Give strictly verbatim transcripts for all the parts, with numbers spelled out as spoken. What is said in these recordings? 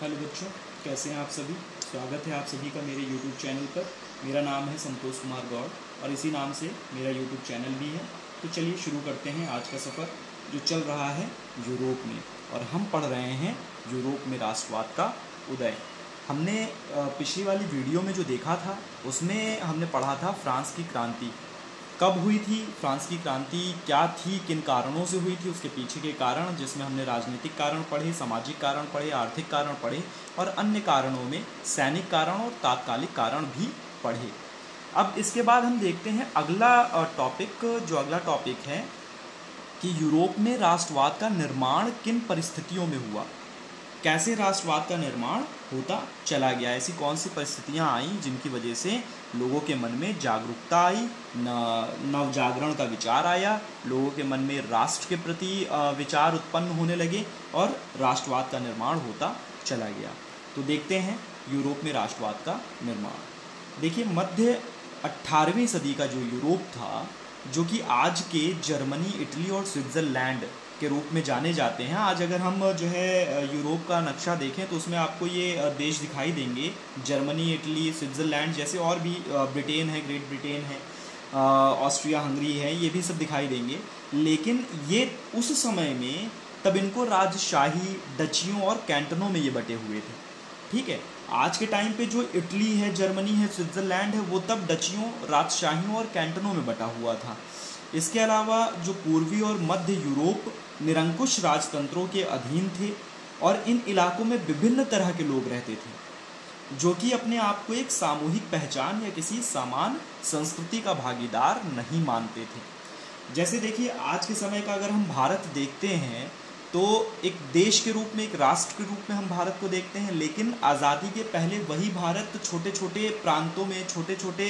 Hello बच्चों, कैसे हैं आप सभी। स्वागत है आप सभी का मेरे यूट्यूब चैनल पर। मेरा नाम है संतोष कुमार गौड़ और इसी नाम से मेरा यूट्यूब चैनल भी है। तो चलिए शुरू करते हैं आज का सफ़र जो चल रहा है यूरोप में, और हम पढ़ रहे हैं यूरोप में राष्ट्रवाद का उदय। हमने पिछली वाली वीडियो में जो देखा था उसमें हमने पढ़ा था फ्रांस की क्रांति कब हुई थी, फ्रांस की क्रांति क्या थी, किन कारणों से हुई थी, उसके पीछे के कारण, जिसमें हमने राजनीतिक कारण पढ़े, सामाजिक कारण पढ़े, आर्थिक कारण पढ़े और अन्य कारणों में सैनिक कारण और तात्कालिक कारण भी पढ़े। अब इसके बाद हम देखते हैं अगला टॉपिक, जो अगला टॉपिक है कि यूरोप में राष्ट्रवाद का निर्माण किन परिस्थितियों में हुआ, कैसे राष्ट्रवाद का निर्माण होता चला गया, ऐसी कौन सी परिस्थितियां आईं जिनकी वजह से लोगों के मन में जागरूकता आई, नव जागरण का विचार आया, लोगों के मन में राष्ट्र के प्रति विचार उत्पन्न होने लगे और राष्ट्रवाद का निर्माण होता चला गया। तो देखते हैं यूरोप में राष्ट्रवाद का निर्माण। देखिए, मध्य अट्ठारहवीं सदी का जो यूरोप था, जो कि आज के जर्मनी, इटली और स्विट्ज़रलैंड के रूप में जाने जाते हैं। आज अगर हम जो है यूरोप का नक्शा देखें तो उसमें आपको ये देश दिखाई देंगे, जर्मनी, इटली, स्विट्ज़रलैंड जैसे, और भी ब्रिटेन है, ग्रेट ब्रिटेन है, ऑस्ट्रिया हंगरी है, ये भी सब दिखाई देंगे। लेकिन ये उस समय में तब इनको राजशाही, डचियों और कैंटनों में ये बटे हुए थे। ठीक है, आज के टाइम पे जो इटली है, जर्मनी है, स्विट्ज़रलैंड है, वो तब डचियों, राजशाहियों और कैंटनों में बटा हुआ था। इसके अलावा जो पूर्वी और मध्य यूरोप निरंकुश राजतंत्रों के अधीन थे और इन इलाकों में विभिन्न तरह के लोग रहते थे जो कि अपने आप को एक सामूहिक पहचान या किसी समान संस्कृति का भागीदार नहीं मानते थे। जैसे देखिए, आज के समय का अगर हम भारत देखते हैं तो एक देश के रूप में, एक राष्ट्र के रूप में हम भारत को देखते हैं, लेकिन आज़ादी के पहले वही भारत छोटे छोटे प्रांतों में, छोटे छोटे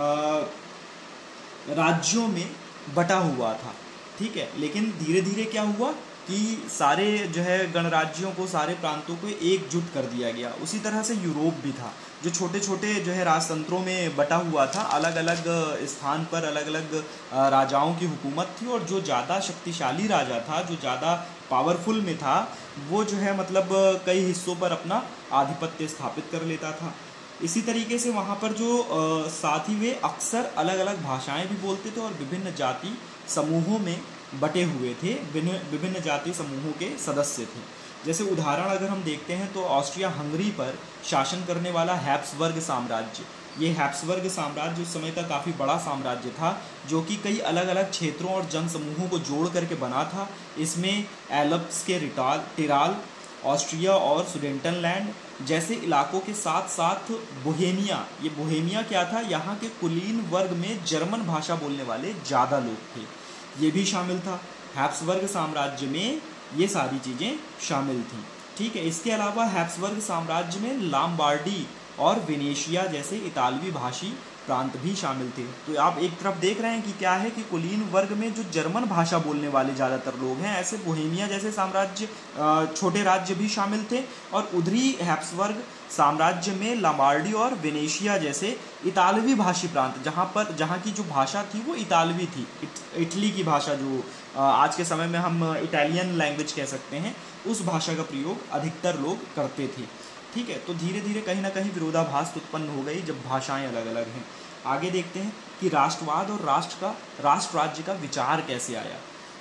राज्यों में बटा हुआ था। ठीक है, लेकिन धीरे धीरे क्या हुआ कि सारे जो है गणराज्यों को, सारे प्रांतों को एकजुट कर दिया गया। उसी तरह से यूरोप भी था, जो छोटे छोटे जो है राजतंत्रों में बटा हुआ था। अलग अलग स्थान पर अलग अलग राजाओं की हुकूमत थी और जो ज़्यादा शक्तिशाली राजा था, जो ज़्यादा पावरफुल में था, वो जो है मतलब कई हिस्सों पर अपना आधिपत्य स्थापित कर लेता था। इसी तरीके से वहाँ पर जो साथ ही वे अक्सर अलग अलग भाषाएं भी बोलते थे और विभिन्न जाति समूहों में बटे हुए थे, विभिन्न जाति समूहों के सदस्य थे। जैसे उदाहरण अगर हम देखते हैं तो ऑस्ट्रिया हंगरी पर शासन करने वाला हैब्सबर्ग साम्राज्य, ये हैब्सबर्ग साम्राज्य उस समय का काफ़ी बड़ा साम्राज्य था, जो कि कई अलग अलग क्षेत्रों और जनसमूहों को जोड़ करके बना था। इसमें एल्प्स के रिटाल टिराल, ऑस्ट्रिया और सुडेंटनलैंड जैसे इलाकों के साथ साथ बोहेमिया, ये बोहेमिया क्या था, यहाँ के कुलीन वर्ग में जर्मन भाषा बोलने वाले ज़्यादा लोग थे, ये भी शामिल था। हैब्सबर्ग साम्राज्य में ये सारी चीज़ें शामिल थीं। ठीक है, इसके अलावा हैब्सबर्ग साम्राज्य में लाम्बार्डी और वेनेशिया जैसे इतालवी भाषी प्रांत भी शामिल थे। तो आप एक तरफ देख रहे हैं कि क्या है कि कुलीन वर्ग में जो जर्मन भाषा बोलने वाले ज़्यादातर लोग हैं, ऐसे बोहेमिया जैसे साम्राज्य, छोटे राज्य भी शामिल थे, और उधरी हैब्सबर्ग साम्राज्य में लम्बार्डी और वेनेशिया जैसे इतालवी भाषी प्रांत, जहाँ पर जहाँ की जो भाषा थी वो इतालवी थी, इट, इटली की भाषा, जो आज के समय में हम इटालियन लैंग्वेज कह सकते हैं, उस भाषा का प्रयोग अधिकतर लोग करते थे। ठीक है, तो धीरे धीरे कहीं ना कहीं विरोधाभास उत्पन्न हो गई जब भाषाएं अलग अलग हैं। आगे देखते हैं कि राष्ट्रवाद और राष्ट्र का राष्ट्र राज्य का विचार कैसे आया।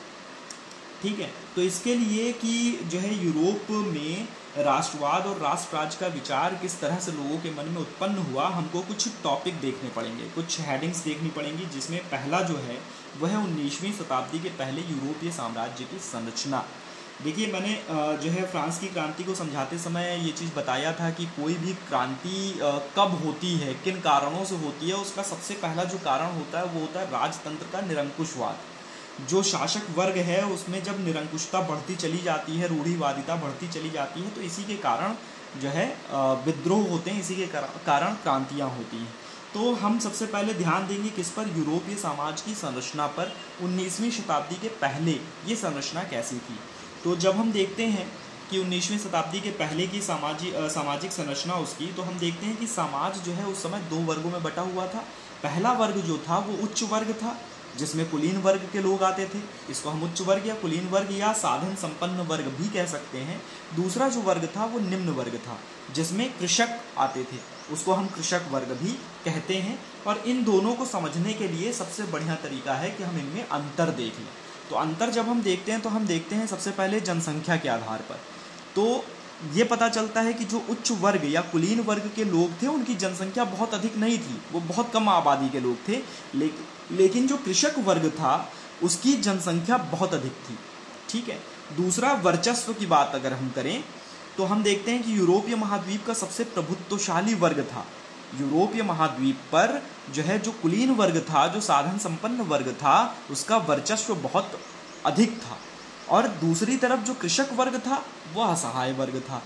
ठीक है, तो इसके लिए कि जो है यूरोप में राष्ट्रवाद और राष्ट्र राज्य का विचार किस तरह से लोगों के मन में उत्पन्न हुआ, हमको कुछ टॉपिक देखने पड़ेंगे, कुछ हेडिंग्स देखनी पड़ेंगी, जिसमें पहला जो है वह है उन्नीसवीं शताब्दी के पहले यूरोपीय साम्राज्य की संरचना। देखिए, मैंने जो है फ्रांस की क्रांति को समझाते समय ये चीज़ बताया था कि कोई भी क्रांति कब होती है, किन कारणों से होती है, उसका सबसे पहला जो कारण होता है वो होता है राजतंत्र का निरंकुशवाद। जो शासक वर्ग है उसमें जब निरंकुशता बढ़ती चली जाती है, रूढ़िवादिता बढ़ती चली जाती है, तो इसी के कारण जो है विद्रोह होते हैं, इसी के कारण क्रांतियाँ होती हैं। तो हम सबसे पहले ध्यान देंगे किस पर, यूरोपीय समाज की संरचना पर। उन्नीसवीं शताब्दी के पहले ये संरचना कैसी थी। तो जब हम देखते हैं कि उन्नीसवीं शताब्दी के पहले की सामाजिक सामाजिक संरचना उसकी, तो हम देखते हैं कि समाज जो है उस समय दो वर्गों में बटा हुआ था। पहला वर्ग जो था वो उच्च वर्ग था, जिसमें कुलीन वर्ग के लोग आते थे, इसको हम उच्च वर्ग या कुलीन वर्ग या साधन संपन्न वर्ग भी कह सकते हैं। दूसरा जो वर्ग था वो निम्न वर्ग था, जिसमें कृषक आते थे, उसको हम कृषक वर्ग भी कहते हैं। और इन दोनों को समझने के लिए सबसे बढ़िया तरीका है कि हम इनमें अंतर देख लें। तो अंतर जब हम देखते हैं तो हम देखते हैं सबसे पहले जनसंख्या के आधार पर। तो ये पता चलता है कि जो उच्च वर्ग या कुलीन वर्ग के लोग थे उनकी जनसंख्या बहुत अधिक नहीं थी, वो बहुत कम आबादी के लोग थे। लेकिन लेकिन जो कृषक वर्ग था उसकी जनसंख्या बहुत अधिक थी। ठीक है। दूसरा, वर्चस्व की बात अगर हम करें तो हम देखते हैं कि यूरोपीय महाद्वीप का सबसे प्रभुत्वशाली वर्ग था। यूरोपीय महाद्वीप पर जो है जो कुलीन वर्ग था, जो साधन संपन्न वर्ग था, उसका वर्चस्व बहुत अधिक था। और दूसरी तरफ जो कृषक वर्ग था वह असहाय वर्ग था।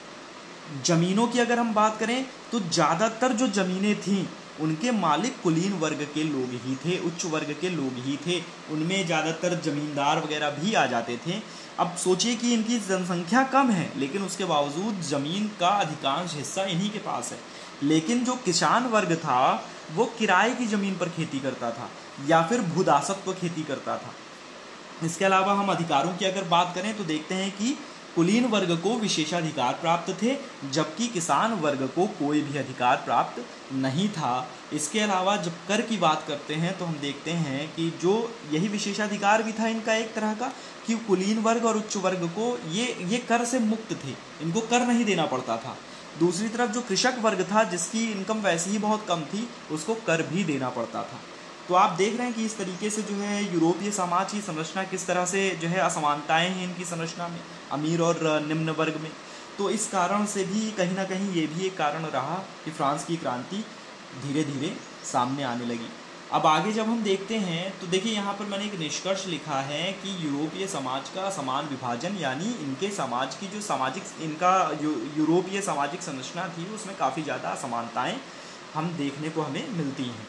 जमीनों की अगर हम बात करें तो ज़्यादातर जो जमीनें थीं उनके मालिक कुलीन वर्ग के लोग ही थे, उच्च वर्ग के लोग ही थे। उनमें ज़्यादातर जमींदार वगैरह भी आ जाते थे। अब सोचिए कि इनकी जनसंख्या कम है लेकिन उसके बावजूद ज़मीन का अधिकांश हिस्सा इन्हीं के पास है। लेकिन जो किसान वर्ग था वो किराए की ज़मीन पर खेती करता था या फिर भूदासत्व खेती करता था। इसके अलावा हम अधिकारों की अगर बात करें तो देखते हैं कि कुलीन वर्ग को विशेषाधिकार प्राप्त थे, जबकि किसान वर्ग को कोई भी अधिकार प्राप्त नहीं था। इसके अलावा जब कर की बात करते हैं तो हम देखते हैं कि जो यही विशेषाधिकार भी था इनका एक तरह का, कि कुलीन वर्ग और उच्च वर्ग को ये ये कर से मुक्त थे, इनको कर नहीं देना पड़ता था। दूसरी तरफ जो कृषक वर्ग था जिसकी इनकम वैसे ही बहुत कम थी, उसको कर भी देना पड़ता था। तो आप देख रहे हैं कि इस तरीके से जो है यूरोपीय समाज की संरचना किस तरह से जो है असमानताएं हैं इनकी संरचना में, अमीर और निम्न वर्ग में। तो इस कारण से भी कहीं ना कहीं ये भी एक कारण रहा कि फ्रांस की क्रांति धीरे धीरे सामने आने लगी। अब आगे जब हम देखते हैं तो देखिए यहाँ पर मैंने एक निष्कर्ष लिखा है कि यूरोपीय समाज का समान विभाजन, यानी इनके समाज की जो सामाजिक इनका यू, यूरोपीय सामाजिक संरचना थी उसमें काफ़ी ज़्यादा असमानताएँ हम देखने को हमें मिलती हैं।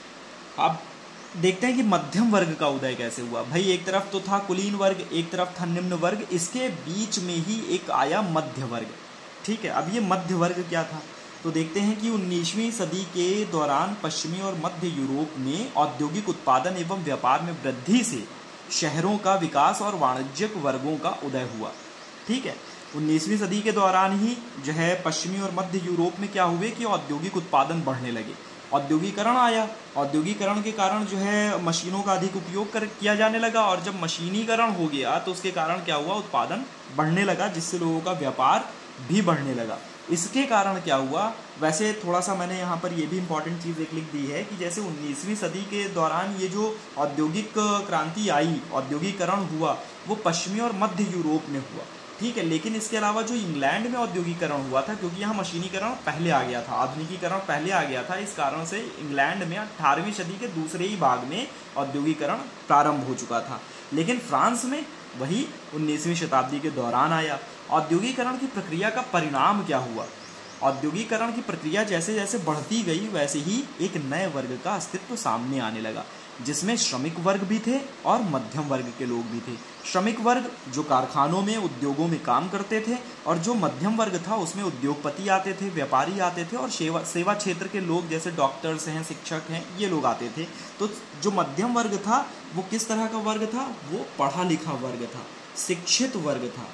अब देखते हैं कि मध्यम वर्ग का उदय कैसे हुआ। भाई एक तरफ तो था कुलीन वर्ग, एक तरफ था निम्न वर्ग, इसके बीच में ही एक आया मध्य वर्ग। ठीक है। अब ये मध्य वर्ग क्या था तो देखते हैं कि उन्नीसवीं सदी के दौरान पश्चिमी और मध्य यूरोप में औद्योगिक उत्पादन एवं व्यापार में वृद्धि से शहरों का विकास और वाणिज्यिक वर्गों का उदय हुआ। ठीक है। उन्नीसवीं सदी के दौरान ही जो है पश्चिमी और मध्य यूरोप में क्या हुए कि औद्योगिक उत्पादन बढ़ने लगे, औद्योगिकरण आया। औद्योगिकरण के कारण जो है मशीनों का अधिक उपयोग कर किया जाने लगा, और जब मशीनीकरण हो गया तो उसके कारण क्या हुआ, उत्पादन बढ़ने लगा, जिससे लोगों का व्यापार भी बढ़ने लगा। इसके कारण क्या हुआ, वैसे थोड़ा सा मैंने यहाँ पर ये भी इम्पॉर्टेंट चीज़ एक लिख दी है कि जैसे उन्नीसवीं सदी के दौरान ये जो औद्योगिक क्रांति आई, औद्योगिकरण हुआ, वो पश्चिमी और मध्य यूरोप में हुआ। ठीक है। लेकिन इसके अलावा जो इंग्लैंड में औद्योगिकरण हुआ था, क्योंकि यहाँ मशीनीकरण पहले आ गया था, आधुनिकीकरण पहले आ गया था, इस कारण से इंग्लैंड में अठारहवीं सदी के दूसरे ही भाग में औद्योगिकरण प्रारंभ हो चुका था। लेकिन फ्रांस में वही उन्नीसवीं शताब्दी के दौरान आया। औद्योगिकरण की प्रक्रिया का परिणाम क्या हुआ, औद्योगिकरण की प्रक्रिया जैसे जैसे बढ़ती गई वैसे ही एक नए वर्ग का अस्तित्व सामने आने लगा, जिसमें श्रमिक वर्ग भी थे और मध्यम वर्ग के लोग भी थे। श्रमिक वर्ग जो कारखानों में, उद्योगों में काम करते थे, और जो मध्यम वर्ग था उसमें उद्योगपति आते थे, व्यापारी आते थे, और सेवा सेवा क्षेत्र के लोग जैसे डॉक्टर्स हैं, शिक्षक हैं, ये लोग आते थे। तो जो मध्यम वर्ग था वो किस तरह का वर्ग था, वो पढ़ा लिखा वर्ग था, शिक्षित वर्ग था।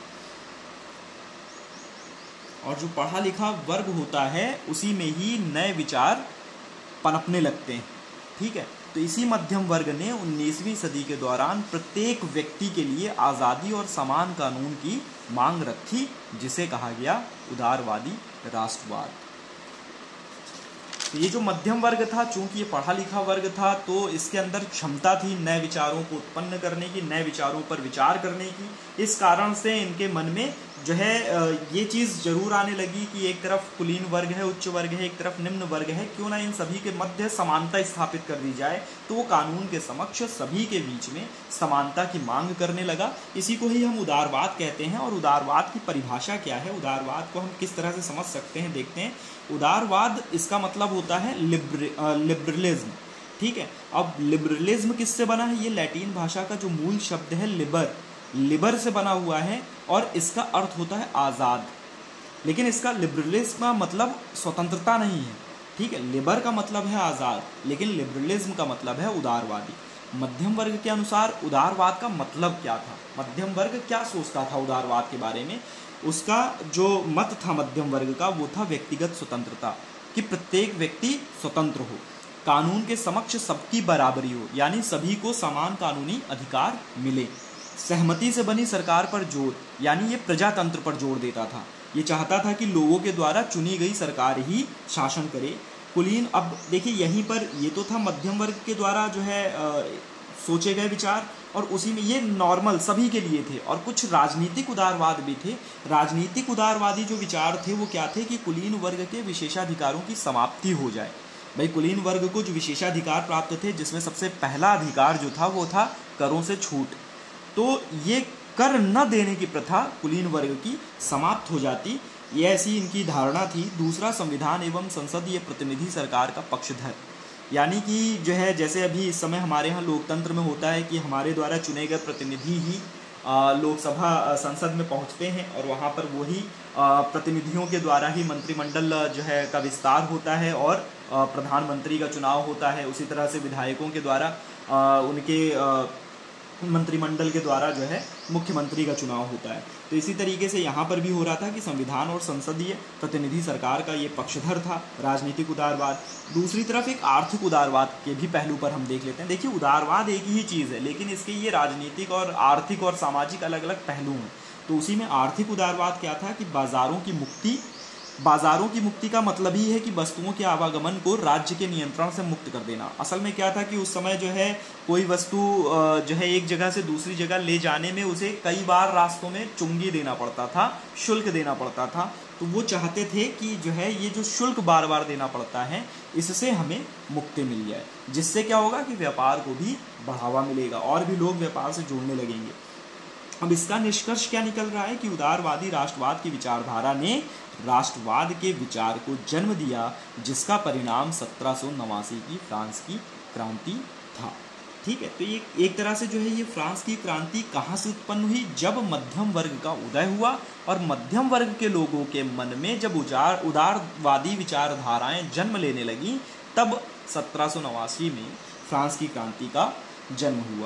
और जो पढ़ा लिखा वर्ग होता है उसी में ही नए विचार पनपने लगते हैं। ठीक है। तो इसी मध्यम वर्ग ने उन्नीसवीं सदी के दौरान प्रत्येक व्यक्ति के लिए आज़ादी और समान कानून की मांग रखी, जिसे कहा गया उदारवादी राष्ट्रवाद। तो ये जो मध्यम वर्ग था, चूंकि ये पढ़ा लिखा वर्ग था, तो इसके अंदर क्षमता थी नए विचारों को उत्पन्न करने की, नए विचारों पर विचार करने की। इस कारण से इनके मन में जो है ये चीज़ जरूर आने लगी कि एक तरफ कुलीन वर्ग है, उच्च वर्ग है, एक तरफ निम्न वर्ग है, क्यों ना इन सभी के मध्य समानता स्थापित कर दी जाए। तो वो कानून के समक्ष सभी के बीच में समानता की मांग करने लगा। इसी को ही हम उदारवाद कहते हैं। और उदारवाद की परिभाषा क्या है, उदारवाद को हम किस तरह से समझ सकते हैं, देखते हैं। उदारवाद इसका मतलब होता है लिबर लिबरलिज्म। ठीक है। अब लिबरलिज्म किससे बना है, ये लैटिन भाषा का जो मूल शब्द है लिबर, लिबर से बना हुआ है, और इसका अर्थ होता है आज़ाद। लेकिन इसका लिबरलिज्म का मतलब स्वतंत्रता नहीं है। ठीक है। लिबर का मतलब है आज़ाद, लेकिन लिबरलिज्म का मतलब है उदारवादी। मध्यम वर्ग के अनुसार उदारवाद का मतलब क्या था, मध्यम वर्ग क्या सोचता था उदारवाद के बारे में। उसका जो मत था मध्यम वर्ग का वो था व्यक्तिगत स्वतंत्रता, कि प्रत्येक व्यक्ति स्वतंत्र हो, कानून के समक्ष सबकी बराबरी हो, यानी सभी को समान कानूनी अधिकार मिले। सहमति से बनी सरकार पर जोर, यानी ये प्रजातंत्र पर जोर देता था। ये चाहता था कि लोगों के द्वारा चुनी गई सरकार ही शासन करे। कुलीन, अब देखिए यहीं पर ये तो था मध्यम वर्ग के द्वारा जो है आ, सोचे गए विचार, और उसी में ये नॉर्मल सभी के लिए थे। और कुछ राजनीतिक उदारवाद भी थे। राजनीतिक उदारवादी जो विचार थे वो क्या थे कि कुलीन वर्ग के विशेषाधिकारों की समाप्ति हो जाए। भाई कुलीन वर्ग को जो विशेषाधिकार प्राप्त थे, जिसमें सबसे पहला अधिकार जो था वो था करों से छूट, तो ये कर न देने की प्रथा कुलीन वर्ग की समाप्त हो जाती, ये ऐसी इनकी धारणा थी। दूसरा, संविधान एवं संसदीय प्रतिनिधि सरकार का पक्षधर, यानी कि जो है जैसे अभी इस समय हमारे यहाँ लोकतंत्र में होता है कि हमारे द्वारा चुने गए प्रतिनिधि ही लोकसभा संसद में पहुँचते हैं, और वहाँ पर वही प्रतिनिधियों के द्वारा ही मंत्रिमंडल जो है का विस्तार होता है और प्रधानमंत्री का चुनाव होता है। उसी तरह से विधायकों के द्वारा उनके मंत्रिमंडल के द्वारा जो है मुख्यमंत्री का चुनाव होता है। तो इसी तरीके से यहाँ पर भी हो रहा था कि संविधान और संसदीय प्रतिनिधि सरकार का ये पक्षधर था राजनीतिक उदारवाद। दूसरी तरफ एक आर्थिक उदारवाद के भी पहलू पर हम देख लेते हैं। देखिए उदारवाद एक ही चीज़ है, लेकिन इसके ये राजनीतिक और आर्थिक और सामाजिक अलग अलग पहलू हैं। तो उसी में आर्थिक उदारवाद क्या था कि बाज़ारों की मुक्ति। बाज़ारों की मुक्ति का मतलब ही है कि वस्तुओं के आवागमन को राज्य के नियंत्रण से मुक्त कर देना। असल में क्या था कि उस समय जो है कोई वस्तु जो है एक जगह से दूसरी जगह ले जाने में उसे कई बार रास्तों में चुंगी देना पड़ता था, शुल्क देना पड़ता था। तो वो चाहते थे कि जो है ये जो शुल्क बार बार देना पड़ता है इससे हमें मुक्ति मिल जाए, जिससे क्या होगा कि व्यापार को भी बढ़ावा मिलेगा और भी लोग व्यापार से जुड़ने लगेंगे। अब इसका निष्कर्ष क्या निकल रहा है कि उदारवादी राष्ट्रवाद की विचारधारा ने राष्ट्रवाद के विचार को जन्म दिया, जिसका परिणाम सत्रह सौ नवासी की फ्रांस की क्रांति था। ठीक है, तो ये एक तरह से जो है ये फ्रांस की क्रांति कहाँ से उत्पन्न हुई? जब मध्यम वर्ग का उदय हुआ और मध्यम वर्ग के लोगों के मन में जब उदार उदारवादी विचारधाराएं जन्म लेने लगी, तब सत्रह सौ नवासी में फ्रांस की क्रांति का जन्म हुआ।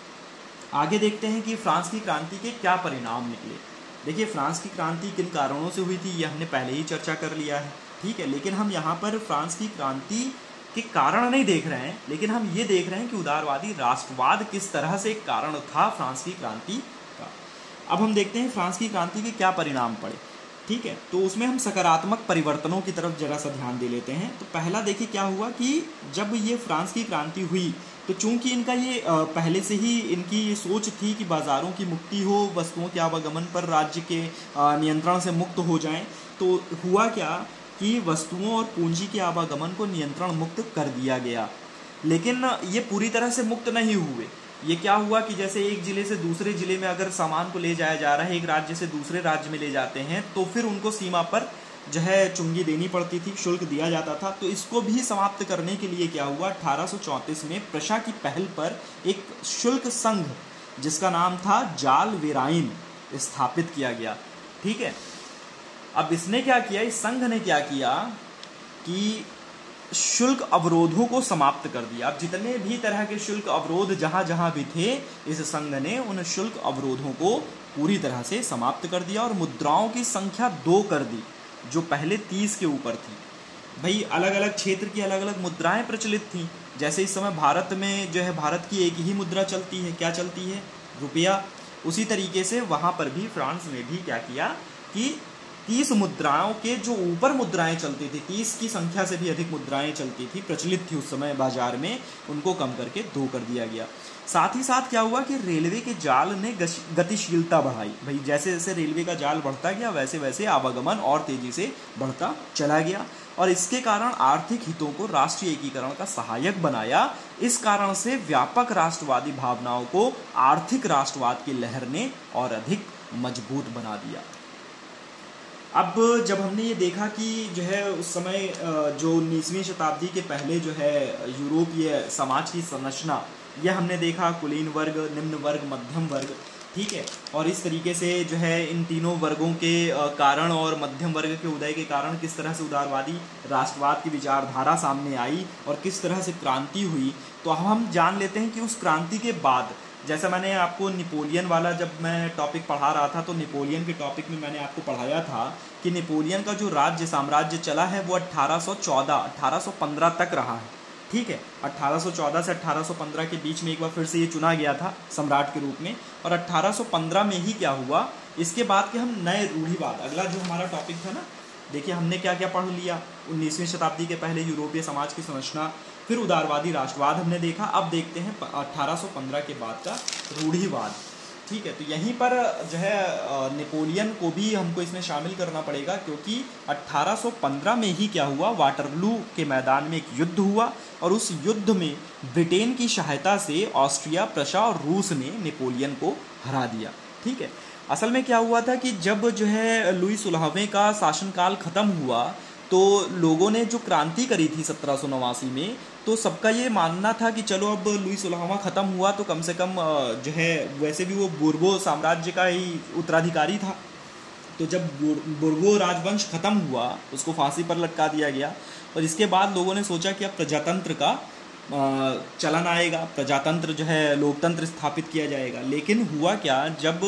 आगे देखते हैं कि फ्रांस की क्रांति के क्या परिणाम निकले। देखिए फ्रांस की क्रांति किन कारणों से हुई थी ये हमने पहले ही चर्चा कर लिया है, ठीक है। लेकिन हम यहाँ पर फ्रांस की क्रांति के कारण नहीं देख रहे हैं, लेकिन हम ये देख रहे हैं कि उदारवादी राष्ट्रवाद किस तरह से एक कारण था फ्रांस की क्रांति का। अब हम देखते हैं फ्रांस की क्रांति के क्या परिणाम पड़े, ठीक है। तो उसमें हम सकारात्मक परिवर्तनों की तरफ जरा सा ध्यान दे लेते हैं। तो पहला देखिए क्या हुआ कि जब ये फ्रांस की क्रांति हुई तो चूंकि इनका ये पहले से ही इनकी ये सोच थी कि बाज़ारों की मुक्ति हो, वस्तुओं के आवागमन पर राज्य के नियंत्रण से मुक्त हो जाएं, तो हुआ क्या कि वस्तुओं और पूंजी के आवागमन को नियंत्रण मुक्त कर दिया गया। लेकिन ये पूरी तरह से मुक्त नहीं हुए। ये क्या हुआ कि जैसे एक ज़िले से दूसरे ज़िले में अगर सामान को ले जाया जा रहा है, एक राज्य से दूसरे राज्य में ले जाते हैं, तो फिर उनको सीमा पर जो है चुंगी देनी पड़ती थी, शुल्क दिया जाता था। तो इसको भी समाप्त करने के लिए क्या हुआ, अठारह सौ चौंतीस में प्रशा की पहल पर एक शुल्क संघ जिसका नाम था जाल वेराइन स्थापित किया गया, ठीक है। अब इसने क्या किया, इस संघ ने क्या किया कि शुल्क अवरोधों को समाप्त कर दिया। अब जितने भी तरह के शुल्क अवरोध जहां जहां भी थे, इस संघ ने उन शुल्क अवरोधों को पूरी तरह से समाप्त कर दिया और मुद्राओं की संख्या दो कर दी, जो पहले तीस के ऊपर थी। भाई अलग अलग क्षेत्र की अलग अलग मुद्राएं प्रचलित थीं। जैसे इस समय भारत में जो है भारत की एक ही मुद्रा चलती है, क्या चलती है, रुपया। उसी तरीके से वहाँ पर भी फ्रांस ने भी क्या किया कि तीस मुद्राओं के जो ऊपर मुद्राएं चलती थी, तीस की संख्या से भी अधिक मुद्राएं चलती थी, प्रचलित थी उस समय बाजार में, उनको कम करके दो कर दिया गया। साथ ही साथ क्या हुआ कि रेलवे के जाल ने गतिशीलता बढ़ाई। भाई जैसे जैसे रेलवे का जाल बढ़ता गया वैसे वैसे आवागमन और तेजी से बढ़ता चला गया, और इसके कारण आर्थिक हितों को राष्ट्रीय एकीकरण का सहायक बनाया। इस कारण से व्यापक राष्ट्रवादी भावनाओं को आर्थिक राष्ट्रवाद की लहर ने और अधिक मजबूत बना दिया। अब जब हमने ये देखा कि जो है उस समय जो उन्नीसवीं शताब्दी के पहले जो है यूरोपीय समाज की संरचना, यह हमने देखा कुलीन वर्ग, निम्न वर्ग, मध्यम वर्ग। ठीक है। और इस तरीके से जो है इन तीनों वर्गों के कारण और मध्यम वर्ग के उदय के कारण किस तरह से उदारवादी राष्ट्रवाद की विचारधारा सामने आई और किस तरह से क्रांति हुई। तो हम जान लेते हैं कि उस क्रांति के बाद, जैसा मैंने आपको नेपोलियन वाला जब मैं टॉपिक पढ़ा रहा था तो नेपोलियन के टॉपिक में मैंने आपको पढ़ाया था कि नेपोलियन का जो राज्य साम्राज्य चला है वो अट्ठारह सौ चौदह अट्ठारह सौ पंद्रह तक रहा है, ठीक है। अट्ठारह सौ चौदह से अट्ठारह सौ पंद्रह के बीच में एक बार फिर से ये चुना गया था सम्राट के रूप में, और अट्ठारह सौ पंद्रह में ही क्या हुआ, इसके बाद के हम नए रूढ़िवाद, अगला जो हमारा टॉपिक था ना, देखिए हमने क्या क्या पढ़ लिया। उन्नीसवीं शताब्दी के पहले यूरोपीय समाज की संरचना, फिर उदारवादी राष्ट्रवाद हमने देखा। अब देखते हैं अट्ठारह सौ पंद्रह के बाद का रूढ़िवाद, ठीक है। तो यहीं पर जो है नेपोलियन को भी हमको इसमें शामिल करना पड़ेगा, क्योंकि अट्ठारह सौ पंद्रह में ही क्या हुआ, वाटरलू के मैदान में एक युद्ध हुआ और उस युद्ध में ब्रिटेन की सहायता से ऑस्ट्रिया, प्रशा और रूस ने नेपोलियन को हरा दिया, ठीक है। असल में क्या हुआ था कि जब जो है लुई सोलहवें का शासनकाल खत्म हुआ तो लोगों ने जो क्रांति करी थी सत्रह सौ नवासी में, तो सबका ये मानना था कि चलो अब लुई सोलहवां ख़त्म हुआ तो कम से कम जो है, वैसे भी वो बुर्गो साम्राज्य का ही उत्तराधिकारी था, तो जब बुर्गो राजवंश खत्म हुआ उसको फांसी पर लटका दिया गया। और इसके बाद लोगों ने सोचा कि अब प्रजातंत्र का चलन आएगा, प्रजातंत्र जो है लोकतंत्र स्थापित किया जाएगा। लेकिन हुआ क्या, जब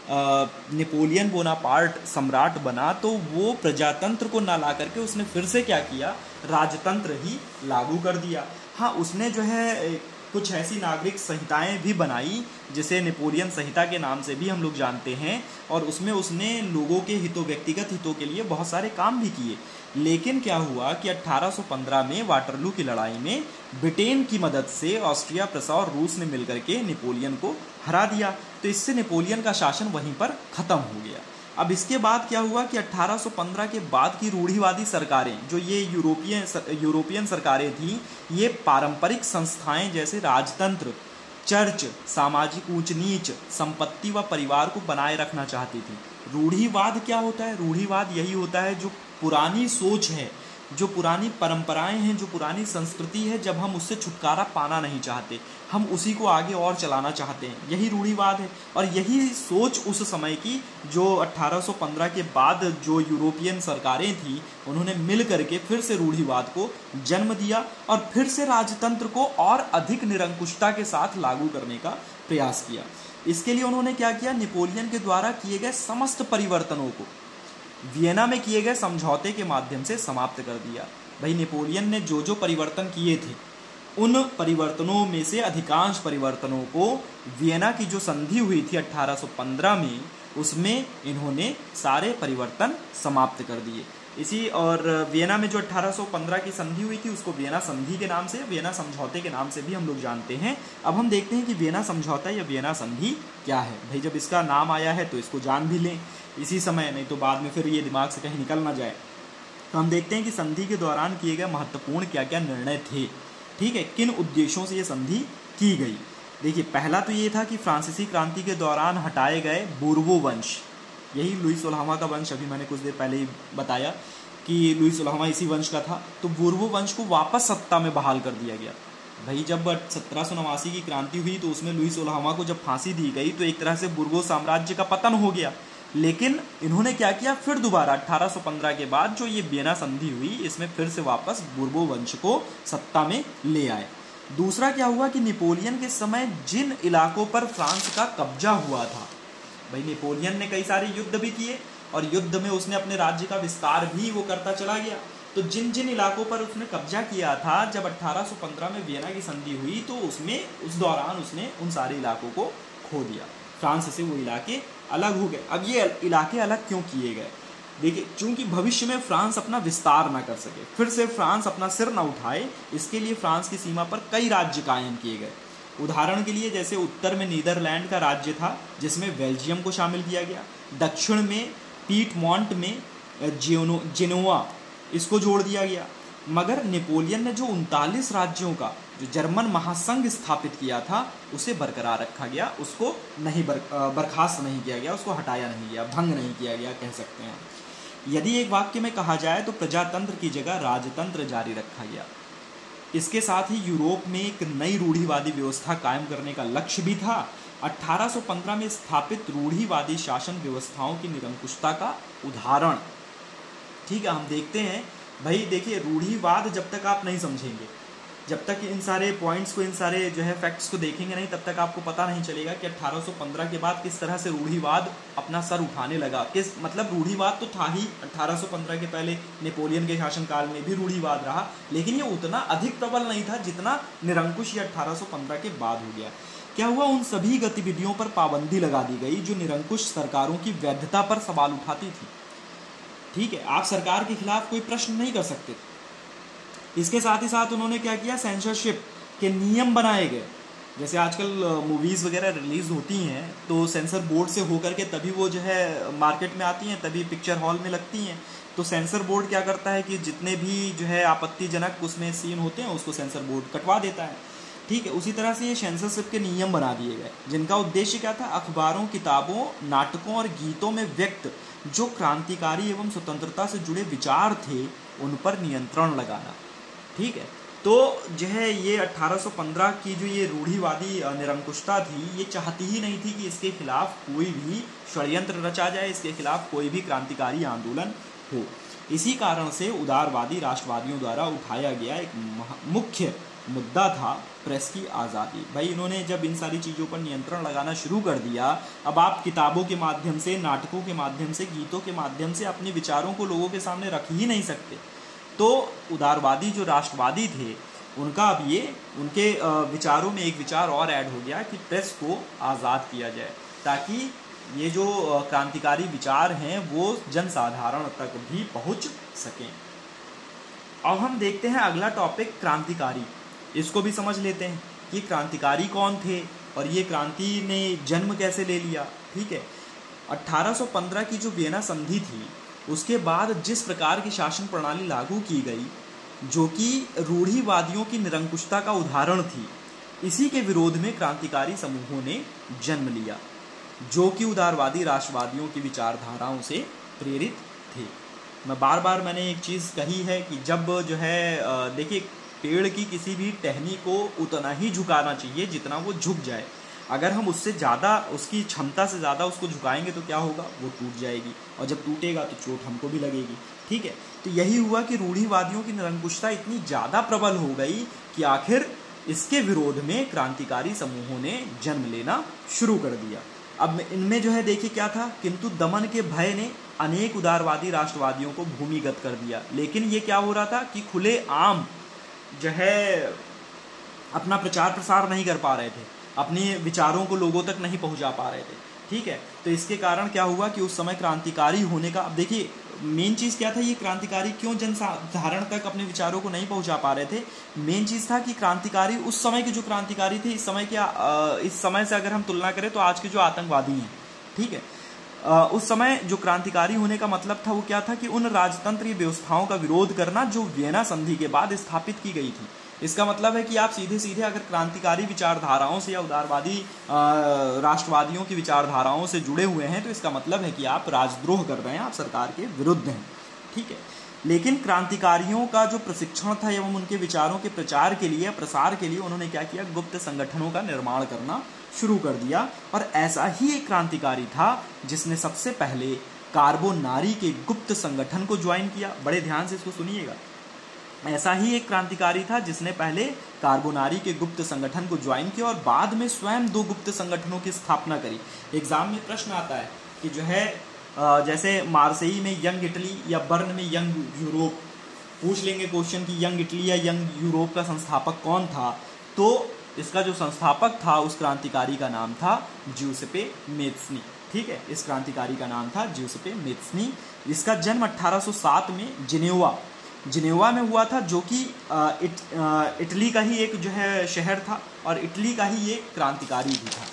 नेपोलियन बोनापार्ट सम्राट बना तो वो प्रजातंत्र को ना ला करके उसने फिर से क्या किया, राजतंत्र ही लागू कर दिया। हाँ, उसने जो है कुछ ऐसी नागरिक संहिताएं भी बनाई जिसे नेपोलियन संहिता के नाम से भी हम लोग जानते हैं, और उसमें उसने लोगों के हितों, व्यक्तिगत हितों के लिए बहुत सारे काम भी किए। लेकिन क्या हुआ कि अट्ठारह सौ पंद्रह में वाटरलू की लड़ाई में ब्रिटेन की मदद से ऑस्ट्रिया, प्रशा और रूस ने मिलकर के नेपोलियन को हरा दिया। तो इससे नेपोलियन का शासन वहीं पर ख़त्म हो गया। अब इसके बाद क्या हुआ कि अट्ठारह सौ पंद्रह के बाद की रूढ़िवादी सरकारें, जो ये यूरोपियन यूरोपियन सरकारें थीं, ये पारंपरिक संस्थाएं जैसे राजतंत्र, चर्च, सामाजिक ऊंच नीच, संपत्ति व परिवार को बनाए रखना चाहती थी। रूढ़िवाद क्या होता है? रूढ़िवाद यही होता है जो पुरानी सोच है, जो पुरानी परंपराएं हैं, जो पुरानी संस्कृति है, जब हम उससे छुटकारा पाना नहीं चाहते, हम उसी को आगे और चलाना चाहते हैं, यही रूढ़िवाद है। और यही सोच उस समय की जो अट्ठारह सौ पंद्रह के बाद जो यूरोपियन सरकारें थी, उन्होंने मिल करके फिर से रूढ़िवाद को जन्म दिया और फिर से राजतंत्र को और अधिक निरंकुशता के साथ लागू करने का प्रयास किया। इसके लिए उन्होंने क्या किया, नेपोलियन के द्वारा किए गए समस्त परिवर्तनों को वियना में किए गए समझौते के माध्यम से समाप्त कर दिया। भाई, नेपोलियन ने जो जो परिवर्तन किए थे, उन परिवर्तनों में से अधिकांश परिवर्तनों को वियना की जो संधि हुई थी अट्ठारह सौ पंद्रह में, उसमें इन्होंने सारे परिवर्तन समाप्त कर दिए। इसी और वियना में जो अट्ठारह सौ पंद्रह की संधि हुई थी उसको वियना संधि के नाम से, वियना समझौते के नाम से भी हम लोग जानते हैं। अब हम देखते हैं कि वियना समझौता या वियना संधि क्या है। भाई, जब इसका नाम आया है तो इसको जान भी लें इसी समय, नहीं तो बाद में फिर ये दिमाग से कहीं निकल ना जाए। तो हम देखते हैं कि संधि के दौरान किए गए महत्वपूर्ण क्या क्या निर्णय थे, ठीक है, किन उद्देश्यों से ये संधि की गई। देखिए, पहला तो ये था कि फ्रांसीसी क्रांति के दौरान हटाए गए बूर्बो वंश, यही लुई सोलहवां का वंश, अभी मैंने कुछ देर पहले ही बताया कि लुई सोलहवां इसी वंश का था, तो बूर्बो वंश को वापस सत्ता में बहाल कर दिया गया। भाई, जब सत्रह सौ नवासी की क्रांति हुई तो उसमें लुई सोलहवां को जब फांसी दी गई तो एक तरह से बूर्बो साम्राज्य का पतन हो गया। लेकिन इन्होंने क्या किया, फिर दोबारा अट्ठारह सौ पंद्रह के बाद जो ये वियना संधि हुई, इसमें फिर से वापस बूर्बो वंश को सत्ता में ले आए। दूसरा क्या हुआ कि नेपोलियन के समय जिन इलाकों पर फ्रांस का कब्जा हुआ था, भाई नेपोलियन ने कई सारे युद्ध भी किए और युद्ध में उसने अपने राज्य का विस्तार भी वो करता चला गया। तो जिन जिन इलाकों पर उसने कब्जा किया था, जब अट्ठारह सौ पंद्रह में वियना की संधि हुई तो उसमें उस दौरान उसने उन सारे इलाकों को खो दिया। फ्रांस से वो इलाके अलग हो गए। अब ये इलाके अलग क्यों किए गए? देखिए, चूंकि भविष्य में फ्रांस अपना विस्तार ना कर सके, फिर से फ्रांस अपना सिर ना उठाए, इसके लिए फ्रांस की सीमा पर कई राज्य कायम किए गए। उदाहरण के लिए जैसे उत्तर में नीदरलैंड का राज्य था जिसमें बेल्जियम को शामिल किया गया, दक्षिण में पीटमॉन्ट में जिनो जिनोवा इसको जोड़ दिया गया। मगर नेपोलियन ने जो उनतालीस राज्यों का जो जर्मन महासंघ स्थापित किया था उसे बरकरार रखा गया, उसको नहीं बर, बर्खास्त नहीं किया गया, उसको हटाया नहीं गया, भंग नहीं किया गया कह सकते हैं। यदि एक वाक्य में कहा जाए तो प्रजातंत्र की जगह राजतंत्र जारी रखा गया। इसके साथ ही यूरोप में एक नई रूढ़िवादी व्यवस्था कायम करने का लक्ष्य भी था, अठारह सौ पंद्रह में स्थापित रूढ़िवादी शासन व्यवस्थाओं की निरंकुशता का उदाहरण। ठीक है, हम देखते हैं भाई, देखिए रूढ़िवाद जब तक आप नहीं समझेंगे, जब तक इन सारे पॉइंट्स को, इन सारे जो है फैक्ट्स को देखेंगे नहीं, तब तक आपको पता नहीं चलेगा कि अठारह सौ पंद्रह के बाद किस तरह से रूढ़िवाद अपना सर उठाने लगा। किस मतलब रूढ़िवाद तो था ही अठारह सौ पंद्रह के पहले, नेपोलियन के शासनकाल में भी रूढ़िवाद रहा, लेकिन ये उतना अधिक प्रबल नहीं था जितना निरंकुश ये अठारह सौ पंद्रह के बाद हो गया। क्या हुआ, उन सभी गतिविधियों पर पाबंदी लगा दी गई जो निरंकुश सरकारों की वैधता पर सवाल उठाती थी। ठीक है, आप सरकार के खिलाफ कोई प्रश्न नहीं कर सकते थे। इसके साथ ही साथ उन्होंने क्या किया, सेंसरशिप के नियम बनाए गए। जैसे आजकल मूवीज़ वगैरह रिलीज होती हैं तो सेंसर बोर्ड से होकर के तभी वो जो है मार्केट में आती हैं, तभी पिक्चर हॉल में लगती हैं। तो सेंसर बोर्ड क्या करता है कि जितने भी जो है आपत्तिजनक उसमें सीन होते हैं उसको सेंसर बोर्ड कटवा देता है। ठीक है, उसी तरह से ये सेंसरशिप के नियम बना दिए गए, जिनका उद्देश्य क्या था, अखबारों, किताबों, नाटकों और गीतों में व्यक्त जो क्रांतिकारी एवं स्वतंत्रता से जुड़े विचार थे उन पर नियंत्रण लगाना। ठीक है, तो जो है ये अठारह सौ पंद्रह की जो ये रूढ़िवादी निरंकुशता थी, ये चाहती ही नहीं थी कि इसके खिलाफ कोई भी षड्यंत्र रचा जाए, इसके खिलाफ कोई भी क्रांतिकारी आंदोलन हो। इसी कारण से उदारवादी राष्ट्रवादियों द्वारा उठाया गया एक मुख्य मुद्दा था प्रेस की आज़ादी। भाई इन्होंने जब इन सारी चीज़ों पर नियंत्रण लगाना शुरू कर दिया, अब आप किताबों के माध्यम से, नाटकों के माध्यम से, गीतों के माध्यम से अपने विचारों को लोगों के सामने रख ही नहीं सकते। तो उदारवादी जो राष्ट्रवादी थे उनका अब ये, उनके विचारों में एक विचार और ऐड हो गया कि प्रेस को आज़ाद किया जाए, ताकि ये जो क्रांतिकारी विचार हैं वो जनसाधारण तक भी पहुंच सकें। अब हम देखते हैं अगला टॉपिक, क्रांतिकारी। इसको भी समझ लेते हैं कि क्रांतिकारी कौन थे और ये क्रांति ने जन्म कैसे ले लिया। ठीक है, अठारह सौ पंद्रह की जो वियना संधि थी, उसके बाद जिस प्रकार की शासन प्रणाली लागू की गई जो कि रूढ़िवादियों की निरंकुशता का उदाहरण थी, इसी के विरोध में क्रांतिकारी समूहों ने जन्म लिया जो कि उदारवादी राष्ट्रवादियों की विचारधाराओं से प्रेरित थे। मैं बार बार मैंने एक चीज़ कही है कि जब जो है देखिए, पेड़ की किसी भी टहनी को उतना ही झुकाना चाहिए जितना वो झुक जाए। अगर हम उससे ज़्यादा, उसकी क्षमता से ज़्यादा उसको झुकाएंगे तो क्या होगा, वो टूट जाएगी, और जब टूटेगा तो चोट हमको भी लगेगी। ठीक है, तो यही हुआ कि रूढ़िवादियों की निरंकुशता इतनी ज़्यादा प्रबल हो गई कि आखिर इसके विरोध में क्रांतिकारी समूहों ने जन्म लेना शुरू कर दिया। अब इनमें जो है देखिए क्या था, किंतु दमन के भय ने अनेक उदारवादी राष्ट्रवादियों को भूमिगत कर दिया। लेकिन ये क्या हो रहा था कि खुले आम जो है अपना प्रचार प्रसार नहीं कर पा रहे थे, अपने विचारों को लोगों तक नहीं पहुंचा पा रहे थे। ठीक है, तो इसके कारण क्या हुआ कि उस समय क्रांतिकारी होने का, अब देखिए मेन चीज़ क्या था, ये क्रांतिकारी क्यों जनसाधारण तक अपने विचारों को नहीं पहुंचा पा रहे थे। मेन चीज़ था कि क्रांतिकारी, उस समय के जो क्रांतिकारी थे, इस समय क्या, इस समय से अगर हम तुलना करें तो आज के जो आतंकवादी हैं, ठीक है, उस समय जो क्रांतिकारी होने का मतलब था वो क्या था कि उन राजतंत्रीय व्यवस्थाओं का विरोध करना जो वियना संधि के बाद स्थापित की गई थी। इसका मतलब है कि आप सीधे सीधे अगर क्रांतिकारी विचारधाराओं से या उदारवादी राष्ट्रवादियों की विचारधाराओं से जुड़े हुए हैं तो इसका मतलब है कि आप राजद्रोह कर रहे हैं, आप सरकार के विरुद्ध हैं। ठीक है, लेकिन क्रांतिकारियों का जो प्रशिक्षण था एवं उनके विचारों के प्रचार के लिए, प्रसार के लिए उन्होंने क्या किया, गुप्त संगठनों का निर्माण करना शुरू कर दिया। और ऐसा ही एक क्रांतिकारी था जिसने सबसे पहले कार्बोनारी के गुप्त संगठन को ज्वाइन किया। बड़े ध्यान से इसको सुनिएगा। ऐसा ही एक क्रांतिकारी था जिसने पहले कार्बोनारी के गुप्त संगठन को ज्वाइन किया और बाद में स्वयं दो गुप्त संगठनों की स्थापना करी। एग्जाम में प्रश्न आता है कि जो है जैसे मार्सेई में यंग इटली या बर्न में यंग यूरोप, पूछ लेंगे क्वेश्चन कि यंग इटली या यंग यूरोप का संस्थापक कौन था। तो इसका जो संस्थापक था उस क्रांतिकारी का नाम था ज्यूसेपे मेत्सनी। ठीक है, इस क्रांतिकारी का नाम था ज्यूसेपे मेत्सनी। इसका जन्म अठारह सौ सात में जिनेवा जिनेवा में हुआ था, जो कि इट, इटली का ही एक जो है शहर था और इटली का ही एक क्रांतिकारी भी था।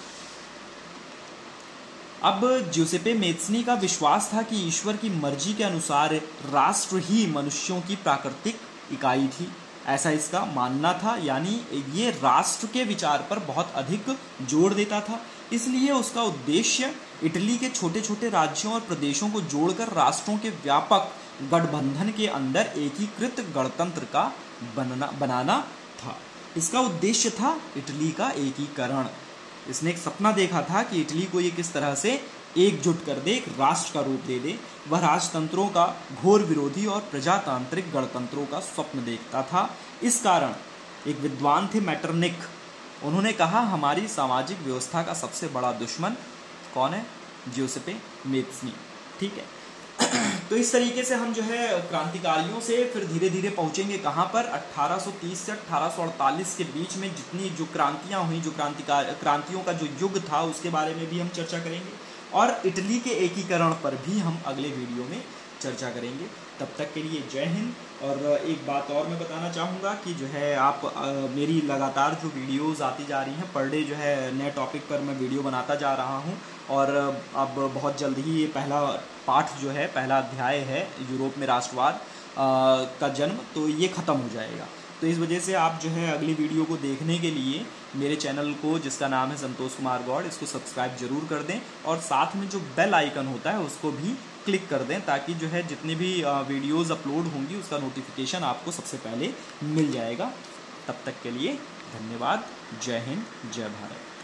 अब ज्यूसेपे मेत्सनी का विश्वास था कि ईश्वर की मर्जी के अनुसार राष्ट्र ही मनुष्यों की प्राकृतिक इकाई थी, ऐसा इसका मानना था। यानी ये राष्ट्र के विचार पर बहुत अधिक जोर देता था। इसलिए उसका उद्देश्य इटली के छोटे छोटे राज्यों और प्रदेशों को जोड़कर राष्ट्रों के व्यापक गठबंधन के अंदर एकीकृत गणतंत्र का बनना बनाना था। इसका उद्देश्य था इटली का एकीकरण। इसने एक सपना देखा था कि इटली को ये किस तरह से एकजुट कर दे, एक राष्ट्र का रूप दे दे। वह राजतंत्रों का घोर विरोधी और प्रजातांत्रिक गणतंत्रों का स्वप्न देखता था। इस कारण एक विद्वान थे मैटरनिक, उन्होंने कहा हमारी सामाजिक व्यवस्था का सबसे बड़ा दुश्मन कौन है? ज्यूसेppe मेज़्नी। ठीक है, तो इस तरीके से हम जो है क्रांतिकारियों से फिर धीरे धीरे पहुंचेंगे कहाँ पर? अठारह सौ तीस से अठारह सौ अड़तालीस के बीच में जितनी जो क्रांतियाँ हुई, जो क्रांतिकार क्रांतियों का जो युग था, उसके बारे में भी हम चर्चा करेंगे और इटली के एकीकरण पर भी हम अगले वीडियो में चर्चा करेंगे। तब तक के लिए जय हिंद। और एक बात और मैं बताना चाहूँगा कि जो है आप आ, मेरी लगातार जो वीडियोस आती जा रही हैं, पर डे जो है नए टॉपिक पर मैं वीडियो बनाता जा रहा हूँ और अब बहुत जल्द ही ये पहला पाठ जो है, पहला अध्याय है यूरोप में राष्ट्रवाद का जन्म, तो ये ख़त्म हो जाएगा। तो इस वजह से आप जो है अगली वीडियो को देखने के लिए मेरे चैनल को, जिसका नाम है संतोष कुमार गौड़, इसको सब्सक्राइब जरूर कर दें और साथ में जो बेल आइकन होता है उसको भी क्लिक कर दें, ताकि जो है जितनी भी वीडियोस अपलोड होंगी उसका नोटिफिकेशन आपको सबसे पहले मिल जाएगा। तब तक के लिए धन्यवाद। जय हिंद, जय भारत।